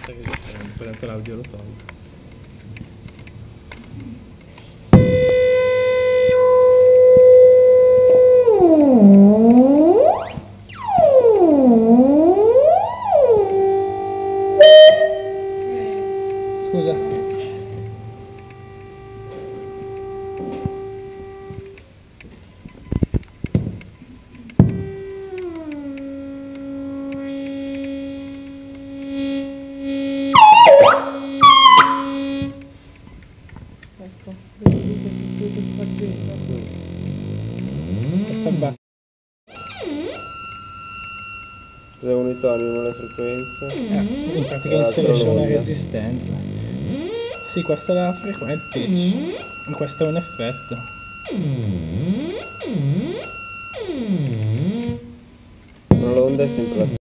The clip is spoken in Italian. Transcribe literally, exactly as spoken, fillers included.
Aspetta che poi tanto l'audio lo tolgo. Scusa. Ecco, vedete qua dentro. Questa basta. Tre unità animano le frequenze. Eh, in pratica E inserisce l'altro una l'onda. resistenza. Sì, questa è la frequenza, il pitch. Questo è un effetto. Ma l'onda è sempre la stessa.